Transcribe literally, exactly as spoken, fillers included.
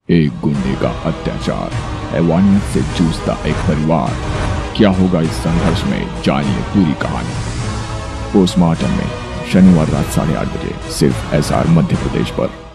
एक गुंडे का अत्याचार, हैवानियत से जूझता एक परिवार। क्या होगा इस संघर्ष में, जानिए पूरी कहानी। पोस्टमार्टम में शनिवार रात साढ़े आठ बजे सिर्फ एस आर मध्य प्रदेश पर।